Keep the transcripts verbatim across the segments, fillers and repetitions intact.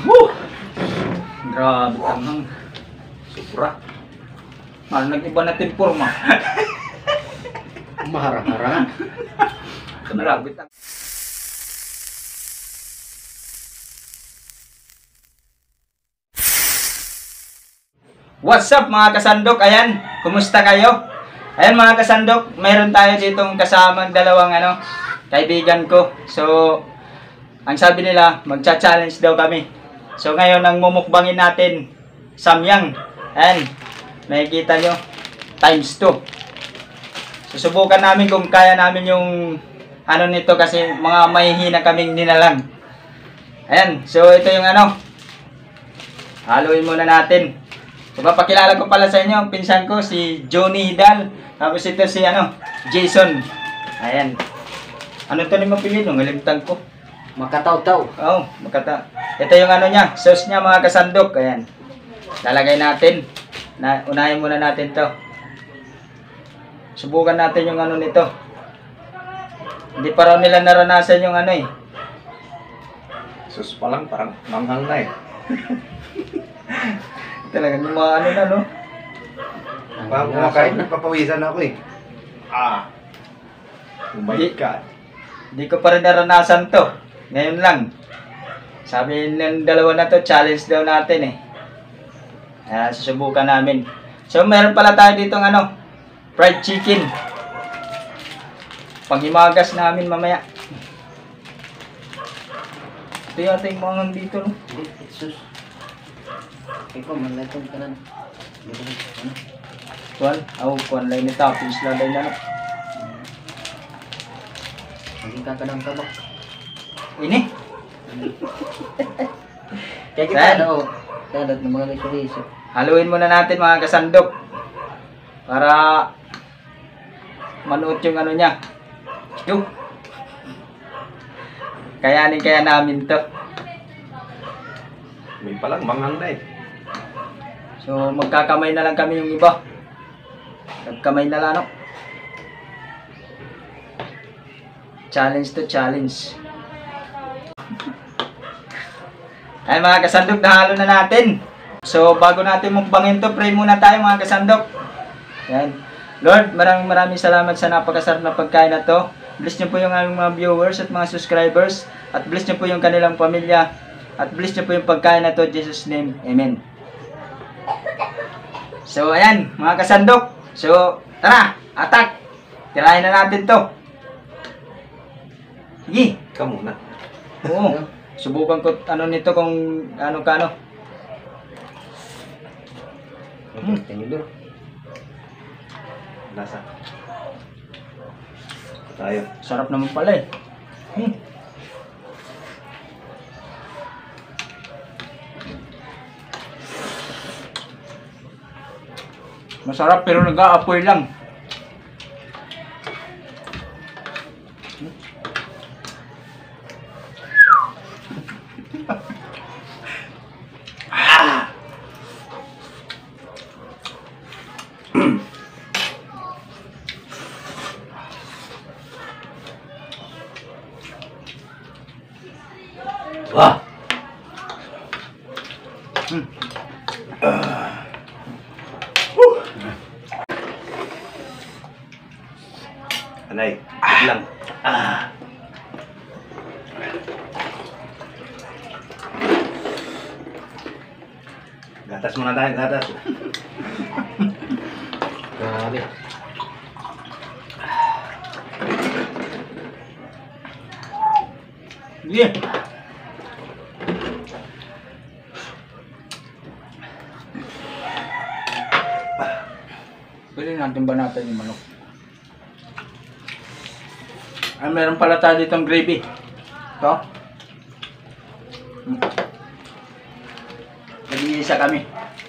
Woo! Grabe tanghang. Sobra. Ano nag-iba natin forma? Maharang-harang. Grabe tanghang. What's up mga kasandok? Ayan, kumusta kayo? Ayan mga kasandok, mayroon tayo ditong kasamang dalawang ano, kaibigan ko. So, ang sabi nila, magcha-challenge daw kami. So ngayon, ang mumukbangin natin, samyang. Ayan, nakikita nyo, times two. Susubukan namin kung kaya namin yung ano nito kasi mga mahihina kaming ninalang. Ayan, so ito yung ano, haluin muna natin. So, papakilala ko pala sa inyo ang pinsan ko, si Johnny Hidal. Tapos ito si ano, Jason. Ayan. Ano to ni mapili? Ngalimtang ko. Makataw-taw. Oo, oh, makata. Ito yung ano niya, sauce niya mga kasandok. Ayan. Lalagay natin. Na, unahin muna natin to. Subukan natin yung ano nito. Hindi pa raw nila naranasan yung ano eh. Sus pa lang, parang manghang na eh. Talagang yung mga ano na no. Parang kumakain, nagpapawisan ako eh. Ah. Oh my Di- God. Hindi ko pa rin naranasan to. Ngayon lang. Sabi ng dalawa na to, challenge daw natin eh. Kaya susubukan namin. So meron pala tayo ditong ano, fried chicken. Panghimagas namin mamaya. Ito yata yung mga dito no. Sus. Ikaw, manlatong ka lang. Kuan, ako kuan lang ni toppings lang din ano. Maging kakadang kabak. Ini. Kaya kita Saan? na o. Kadat ng mga liso-liso. Haluin muna natin mga kasandok. Para manuot yung ano niya. Yung. Kayanin kaya namin to. May palang manghang na eh. So magkakamay na lang kami yung iba. Nagkamay na lang no. Challenge to challenge. Ay mga kasandok, nahalo na natin. So bago natin mukbangin to, pray muna tayo mga kasandok. Yan. Lord, maraming maraming salamat sa napakasarap na pagkain na to. Bless niyo po yung aming mga viewers at mga subscribers. At bless niyo po yung kanilang pamilya. At bless niyo po yung pagkain na to. In Jesus' name, Amen. So ayan, mga kasandok. So tara, attack. Tirahin na natin to. Sige. Ikaw muna. Oo. Subukan ko ano nito kung ano ka ano. Hmm. Tinidor. Lasa. Tayo. Sarap naman pala eh. Hmm. Masarap pero nag-aapoy lang. Wah. Hmm. Anay, wait lang. Ah. Gatas muna tayo, gatas. Grabe. Yeah. Pwede natin ba natin yung manok? Ay, meron pala tayo ditong gravy. Ito. Hmm. Nag-iisa kami.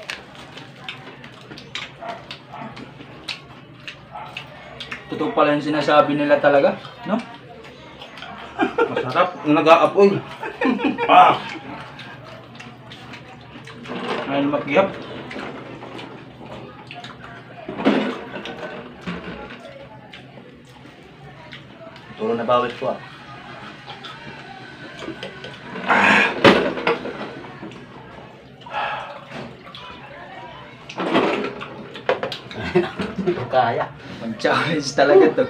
Totoo pala yung sinasabi nila talaga, no? Masarap, nag-aapoy. Ah. Ngayon makihap. Puro na bawit ko ah. Hindi ko kaya. Mag-challenge talaga to.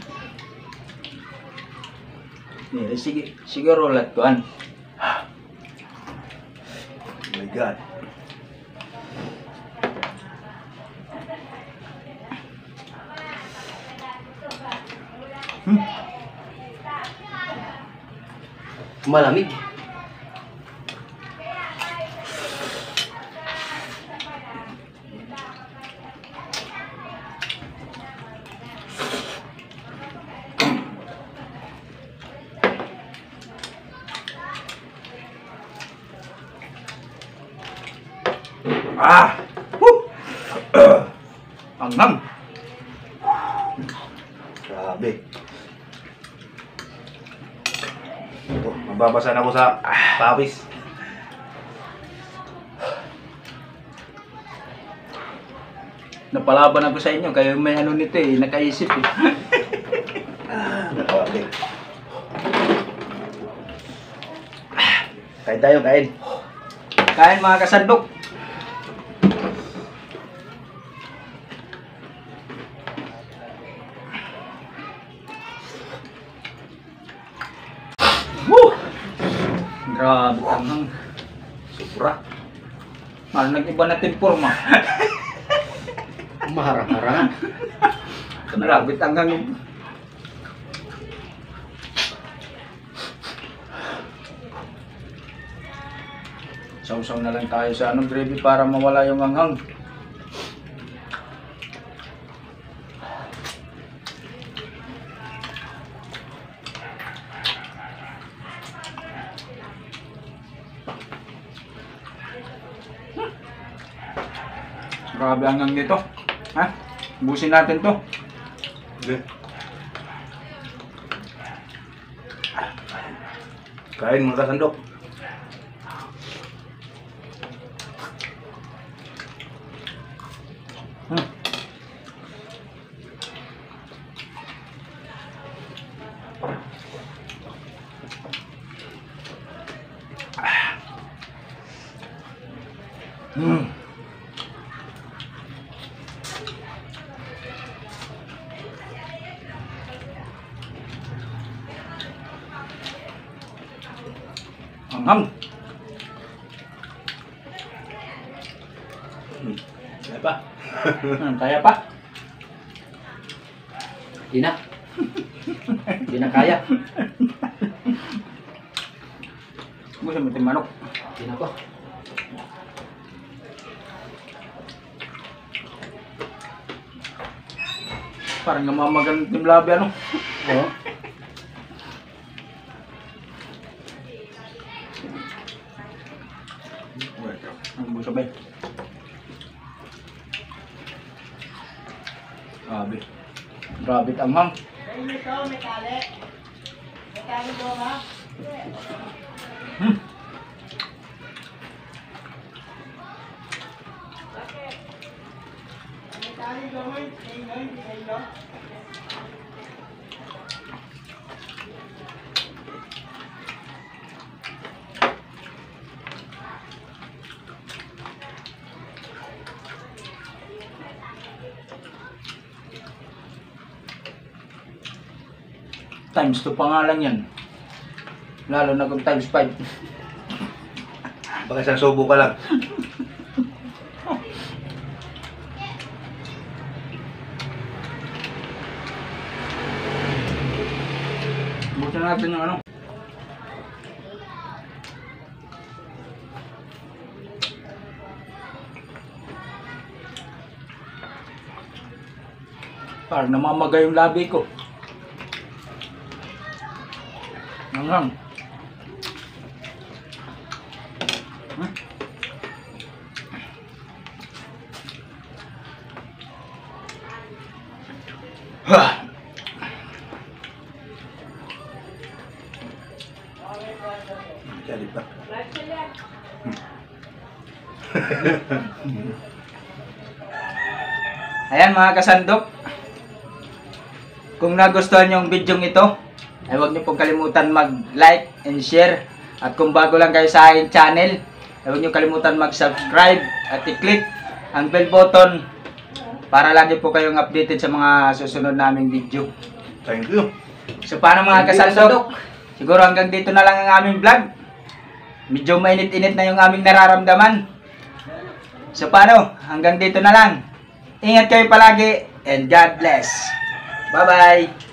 Yeah, sige, siguro ulat ko an. Oh my God. Hmm. Malamig. Ah! Woo! Anghang. Grabe. Ito, mababasan ako sa pawis. Napalaban ako sa inyo, kayo may ano nito eh, nakaisip eh. Grabe. Kain tayo, kain. Kain mga kasandok. Woo! Grabe anghang. Sobra. Ano nag-iba na tempurma? Maharang-harang. Grabe anghang. Sausaw na lang tayo sa anong gravy para mawala yung anghang. Grabe anghang dito. Ha? Busin natin to. Okay. Kain mga kasandok. Hmm. Hmm. Anghang. Hmm. Kaya pa. Hmm, kaya pa. Di na. Di na kaya. Gusto mo itong manok. Di na ko. Parang namamagan yung labi ano. Oo. Ang busabay. Grabe. Grabe anghang. Hmm. Times two pa nga lang yan. Lalo na kung times five. Baka isang subo ka lang. Buti natin yung ano. Parang namamagay yung labi ko. Anghang. Hmm? Hah. Jadi pa. Ayan mga kasandok. Kung nagustuhan yung video ito, ay huwag niyo pong kalimutan mag-like and share. At kung bago lang kayo sa aking channel, ay huwag niyo kalimutan mag-subscribe at i-click ang bell button para lagi po kayong updated sa mga susunod naming video. Thank you. So paano mga Thank you, kasandok? Siguro hanggang dito na lang ang aming vlog. Medyo mainit-init na yung aming nararamdaman. So paano? Hanggang dito na lang. Ingat kayo palagi and God bless. Bye-bye.